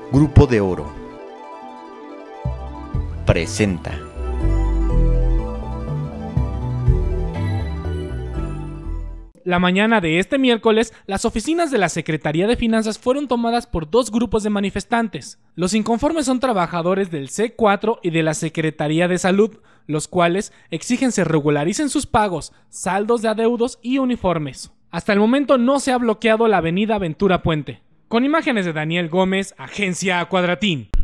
Grupo de Oro presenta. La mañana de este miércoles, las oficinas de la Secretaría de Finanzas fueron tomadas por dos grupos de manifestantes. Los inconformes son trabajadores del C4 y de la Secretaría de Salud, los cuales exigen se regularicen sus pagos, saldos de adeudos y uniformes. Hasta el momento no se ha bloqueado la avenida Ventura Puente. Con imágenes de Daniel Gómez, Agencia Cuadratín.